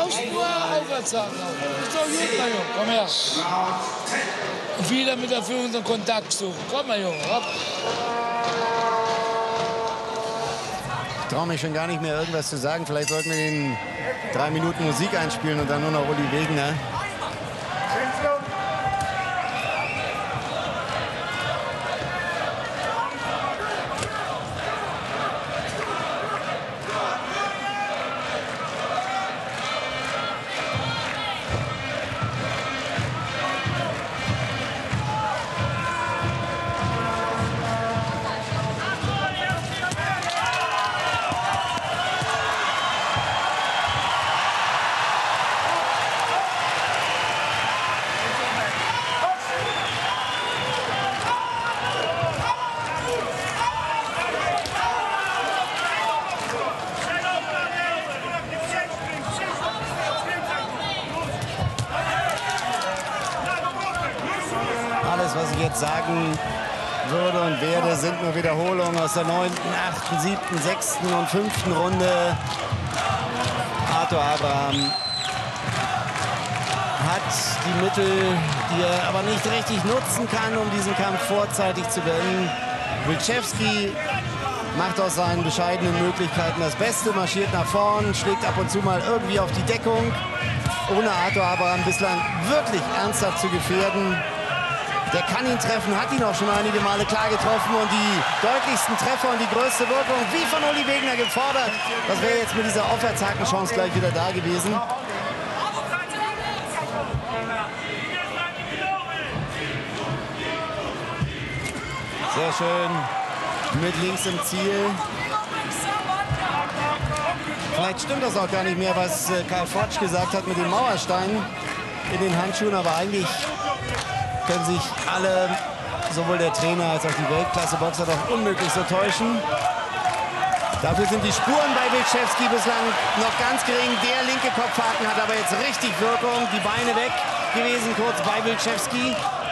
brauchst nur Aufwärtshaken. Ist doch gut, mein Junge. Komm her. Und wieder mit der Führung den Kontakt suchen. Komm, mein Junge. Hopp. Ich traue mich schon gar nicht mehr, irgendwas zu sagen. Vielleicht sollten wir den 3 Minuten Musik einspielen und dann nur noch Uli Wegner. Was ich jetzt sagen würde und werde, sind nur Wiederholungen aus der 9., 8., 7., 6. und 5. Runde. Arthur Abraham hat die Mittel, die er aber nicht richtig nutzen kann, um diesen Kampf vorzeitig zu beenden. Wilczewski macht aus seinen bescheidenen Möglichkeiten das Beste, marschiert nach vorn, schlägt ab und zu mal irgendwie auf die Deckung, ohne Arthur Abraham bislang wirklich ernsthaft zu gefährden. Der kann ihn treffen, hat ihn auch schon einige Male klar getroffen und die deutlichsten Treffer und die größte Wirkung, wie von Uli Wegner gefordert. Das wäre jetzt mit dieser Aufwärtshakenchance gleich wieder da gewesen. Sehr schön mit links im Ziel. Vielleicht stimmt das auch gar nicht mehr, was Kai Fortsch gesagt hat mit dem Mauerstein in den Handschuhen, aber eigentlich können sich alle, sowohl der Trainer als auch die Weltklasse-Boxer, doch unmöglich so täuschen. Dafür sind die Spuren bei Wilczewski bislang noch ganz gering. Der linke Kopfhaken hat aber jetzt richtig Wirkung. Die Beine weg gewesen, kurz bei Wilczewski.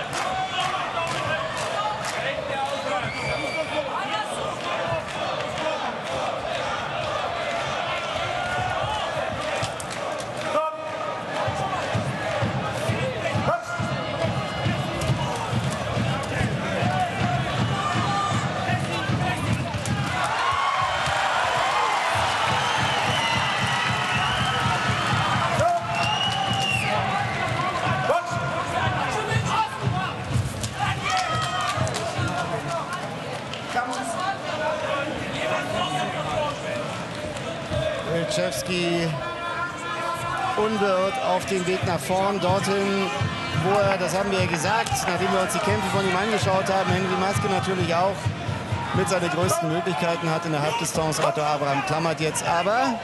Wilczewski unbeirrt auf den Weg nach vorn, dorthin, wo er, das haben wir ja gesagt, nachdem wir uns die Kämpfe von ihm angeschaut haben, Henry Maske natürlich auch mit seinen größten Möglichkeiten hat in der Halbdistanz. Arthur Abraham klammert jetzt aber.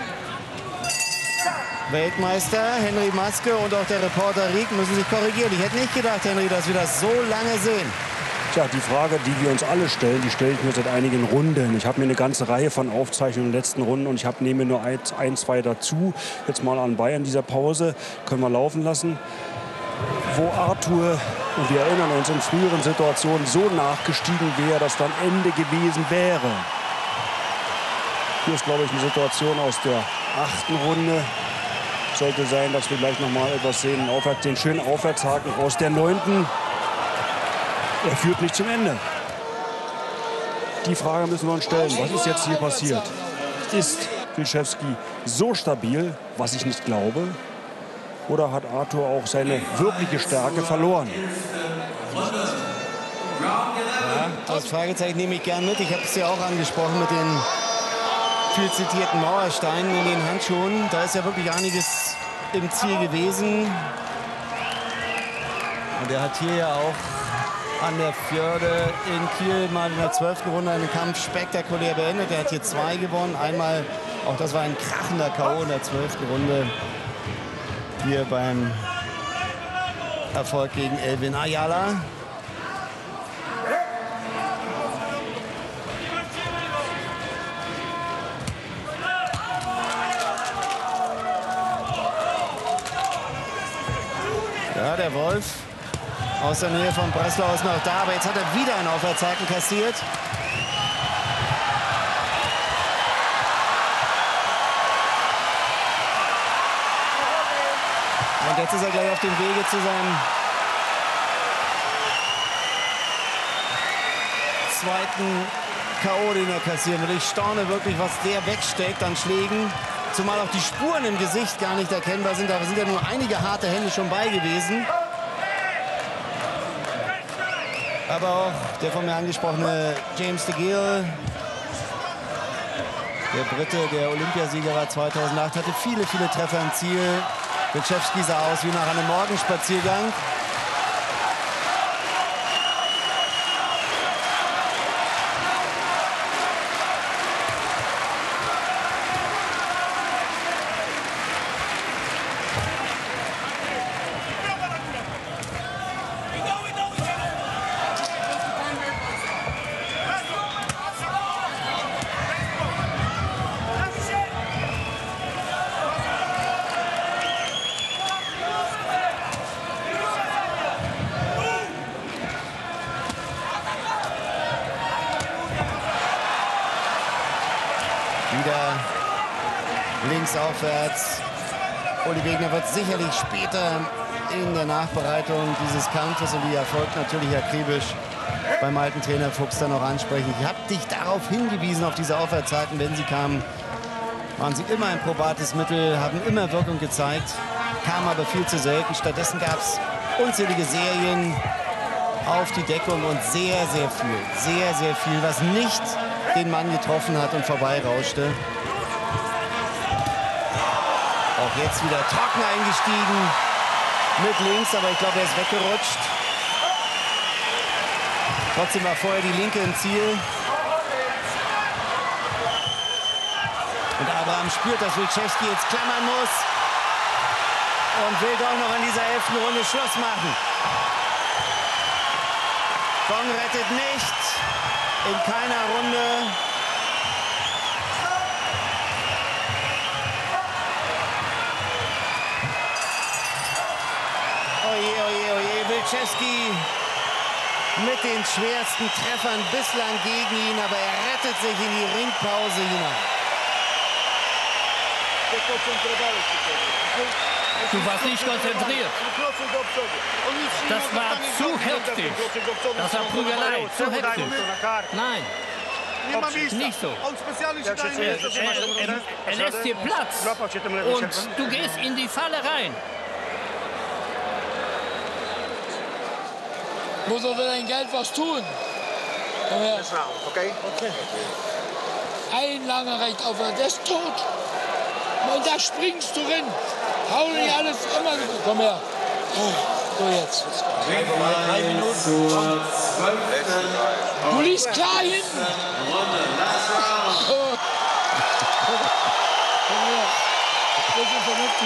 Weltmeister Henry Maske und auch der Reporter Rieck müssen sich korrigieren. Ich hätte nicht gedacht, Henry, dass wir das so lange sehen. Tja, die Frage, die wir uns alle stellen, die stelle ich mir seit einigen Runden. Ich habe mir eine ganze Reihe von Aufzeichnungen in den letzten Runden und ich nehme nur ein, zwei dazu. Jetzt mal anbei in dieser Pause. Können wir laufen lassen. Wo Arthur, und wir erinnern uns, in früheren Situationen so nachgestiegen wäre, dass dann Ende gewesen wäre. Hier ist, glaube ich, eine Situation aus der 8. Runde. Sollte sein, dass wir gleich noch mal etwas sehen. Den schönen Aufwärtshaken aus der 9. Er führt nicht zum Ende. Die Frage müssen wir uns stellen. Was ist jetzt hier passiert? Ist Wilczewski so stabil, was ich nicht glaube? Oder hat Arthur auch seine wirkliche Stärke verloren? Ja, das Fragezeichen nehme ich gern mit. Ich habe es ja auch angesprochen mit den viel zitierten Mauersteinen in den Handschuhen. Da ist ja wirklich einiges im Ziel gewesen. Und er hat hier ja auch an der Fjorde in Kiel mal in der 12. Runde einen Kampf spektakulär beendet. Er hat hier 2 gewonnen. Einmal, auch das war ein krachender K.O. in der 12. Runde. Hier beim Erfolg gegen Elvin Ayala. Ja, der Wolf aus der Nähe von Breslau ist noch da, aber jetzt hat er wieder einen Aufwärtshaken kassiert. Und jetzt ist er gleich auf dem Wege zu seinem zweiten K.O., den er kassieren will. Ich staune wirklich, was der wegsteckt an Schlägen. Zumal auch die Spuren im Gesicht gar nicht erkennbar sind. Da sind ja nur einige harte Hände schon bei gewesen. Aber auch der von mir angesprochene James DeGale, der Brite, der Olympiasieger war 2008, hatte viele, viele Treffer im Ziel. Wilczewski sah aus wie nach einem Morgenspaziergang. Wieder links aufwärts. Uli Wegner wird sicherlich später in der Nachbereitung dieses Kampfes, und die erfolgt natürlich akribisch, beim alten Trainer Fuchs dann noch ansprechen. Ich habe dich darauf hingewiesen, auf diese Aufwärtshaken. Wenn sie kamen, waren sie immer ein probates Mittel, haben immer Wirkung gezeigt, kamen aber viel zu selten. Stattdessen gab es unzählige Serien auf die Deckung und sehr, sehr viel, was nicht den Mann getroffen hat und vorbeirauschte. Auch jetzt wieder trocken eingestiegen mit links, aber ich glaube, er ist weggerutscht. Trotzdem war vorher die Linke im Ziel. Und Abraham spürt, dass Wilczewski jetzt klammern muss und will doch noch in dieser 11. Runde Schluss machen. Fong rettet nicht. In keiner Runde. Oje, oje, oje. Wilczewski mit den schwersten Treffern bislang gegen ihn, aber er rettet sich in die Ringpause hinein. Du warst nicht konzentriert. Das war zu heftig. Das war Prügelei, zu heftig. Nein, nicht so. Er lässt dir Platz und du gehst in die Falle rein. Muss er für dein Geld was tun. Okay? Ein langer Recht auf, der ist tot. Und da springst du rein. Hau nicht alles immer. Komm her. So jetzt. 3 Minuten. Du liegst klar hinten. Komm her. Das ist vernünftig.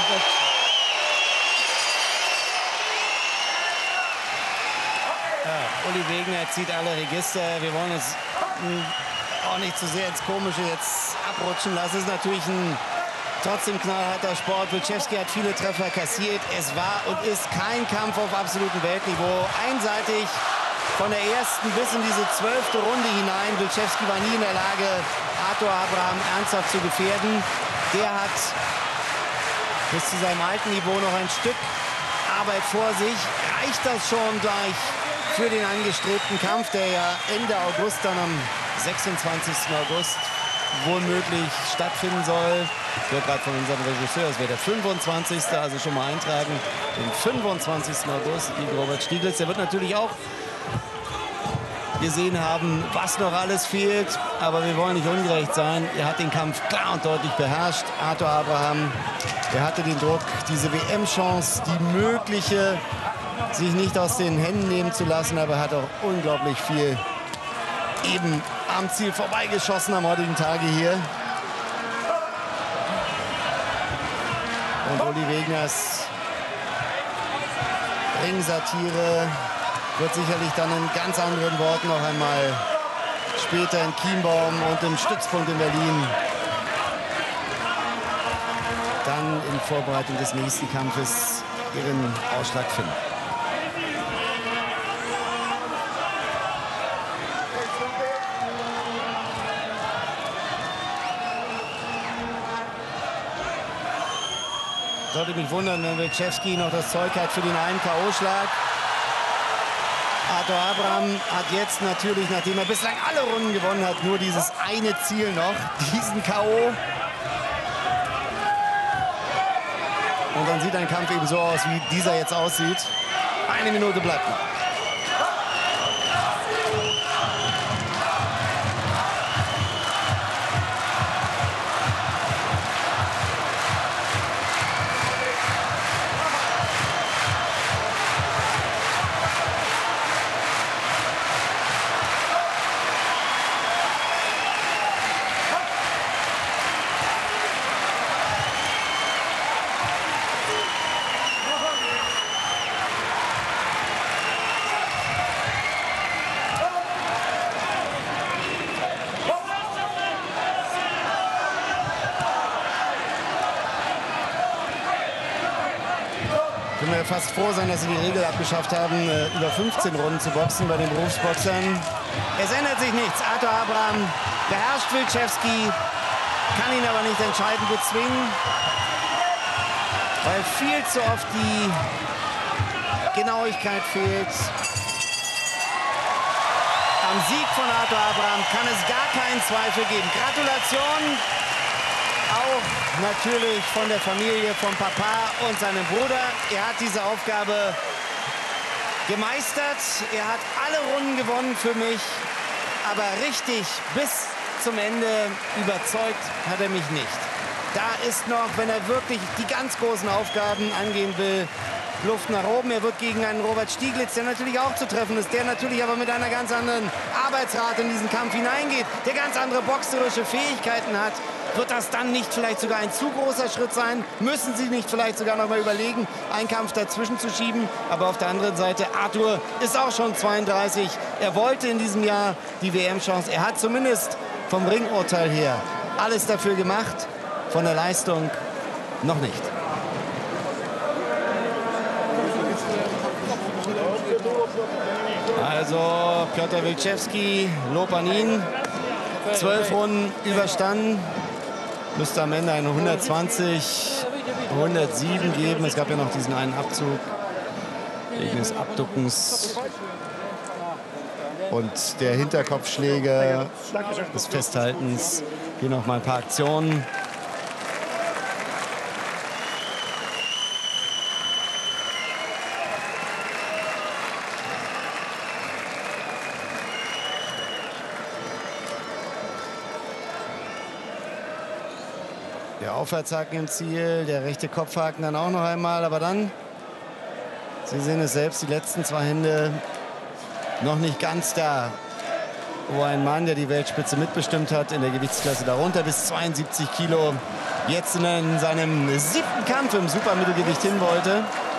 Ja, Uli Wegner zieht alle Register. Wir wollen uns auch nicht zu sehr ins Komische jetzt abrutschen lassen. Es ist natürlich ein trotzdem knallharter Sport. Wilczewski hat viele Treffer kassiert. Es war und ist kein Kampf auf absolutem Weltniveau. Einseitig von der ersten bis in diese 12. Runde hinein. Wilczewski war nie in der Lage, Arthur Abraham ernsthaft zu gefährden. Der hat bis zu seinem alten Niveau noch ein Stück Arbeit vor sich. Reicht das schon gleich für den angestrebten Kampf, der ja Ende August, dann am 26. August wohlmöglich stattfinden soll. Ich höre gerade von unserem Regisseur, es wäre der 25. Also schon mal eintragen. Den 25. August gegen Robert Stieglitz. Der wird natürlich auch gesehen haben, was noch alles fehlt. Aber wir wollen nicht ungerecht sein. Er hat den Kampf klar und deutlich beherrscht. Arthur Abraham, er hatte den Druck, diese WM-Chance, die mögliche, sich nicht aus den Händen nehmen zu lassen. Aber er hat auch unglaublich viel eben am Ziel vorbeigeschossen am heutigen Tage hier. Und Uli Wegners Ringsatire wird sicherlich dann in ganz anderen Worten noch einmal später in Chiembaum und im Stützpunkt in Berlin dann in Vorbereitung des nächsten Kampfes ihren Ausschlag finden. Sollte mich wundern, wenn Wilczewski noch das Zeug hat für den einen K.O.-Schlag. Arthur Abraham hat jetzt natürlich, nachdem er bislang alle Runden gewonnen hat, nur dieses eine Ziel noch, diesen K.O. Und dann sieht ein Kampf eben so aus, wie dieser jetzt aussieht. 1 Minute bleibt noch. Können wir fast froh sein, dass sie die Regel abgeschafft haben, über 15 Runden zu boxen bei den Berufsboxern. Es ändert sich nichts. Arthur Abraham beherrscht Wilczewski, kann ihn aber nicht entscheidend bezwingen, weil viel zu oft die Genauigkeit fehlt. Am Sieg von Arthur Abraham kann es gar keinen Zweifel geben. Gratulation auch natürlich von der Familie, vom Papa und seinem Bruder. Er hat diese Aufgabe gemeistert. Er hat alle Runden gewonnen für mich. Aber richtig bis zum Ende überzeugt hat er mich nicht. Da ist noch, wenn er wirklich die ganz großen Aufgaben angehen will, Luft nach oben. Er wird gegen einen Robert Stieglitz, der natürlich auch zu treffen ist, der natürlich aber mit einer ganz anderen Arbeitsrate in diesen Kampf hineingeht, der ganz andere boxerische Fähigkeiten hat. Wird das dann nicht vielleicht sogar ein zu großer Schritt sein? Müssen sie nicht vielleicht sogar noch mal überlegen, einen Kampf dazwischen zu schieben? Aber auf der anderen Seite, Arthur ist auch schon 32. Er wollte in diesem Jahr die WM-Chance. Er hat zumindest vom Ringurteil her alles dafür gemacht. Von der Leistung noch nicht. Also Piotr Wilczewski, Lob an ihn. 12 Runden überstanden. Müsste am Ende eine 120, 107 geben. Es gab ja noch diesen einen Abzug wegen des Abduckens und der Hinterkopfschläge, des Festhaltens. Hier noch mal ein paar Aktionen. Der Aufwärtshaken im Ziel, der rechte Kopfhaken dann auch noch einmal. Aber dann, Sie sehen es selbst, die letzten 2 Hände noch nicht ganz da. Wo ein Mann, der die Weltspitze mitbestimmt hat, in der Gewichtsklasse darunter bis 72 Kilo, jetzt in seinem 7. Kampf im Supermittelgewicht hin wollte.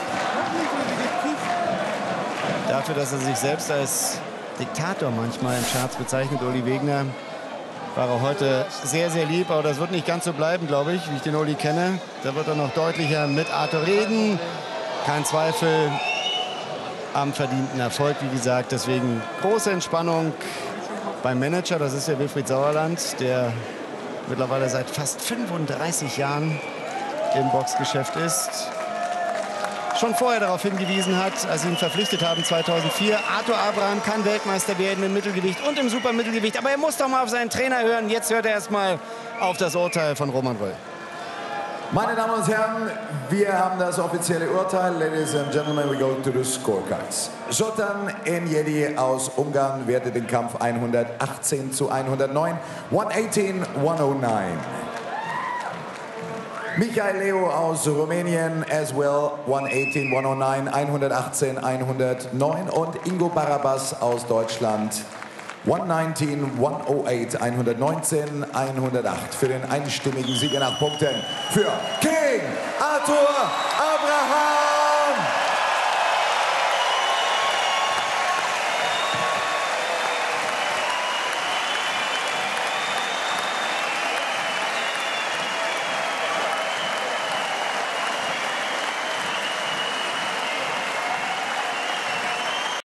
Dafür, dass er sich selbst als Diktator manchmal im Scherz bezeichnet, Uli Wegner, war er heute sehr, sehr lieb. Aber das wird nicht ganz so bleiben, glaube ich, wie ich den Uli kenne. Da wird er noch deutlicher mit Arthur reden. Kein Zweifel am verdienten Erfolg, wie gesagt. Deswegen große Entspannung beim Manager. Das ist der Wilfried Sauerland, der mittlerweile seit fast 35 Jahren im Boxgeschäft ist. Schon vorher darauf hingewiesen hat, als sie ihn verpflichtet haben, 2004. Arthur Abraham kann Weltmeister werden im Mittelgewicht und im Supermittelgewicht. Aber er muss doch mal auf seinen Trainer hören. Jetzt hört er erst mal auf das Urteil von Roman Röll. Meine Damen und Herren, wir haben das offizielle Urteil. Ladies and gentlemen, we go to the scorecards. Zoltan Enjedi aus Ungarn wertet den Kampf 118 zu 109. 118, 109. Michael Leu aus Rumänien as well, 118, 109, 118, 109. Und Ingo Barabas aus Deutschland, 119, 108, 119, 108. Für den einstimmigen Sieger nach Punkten für King Arthur Abraham.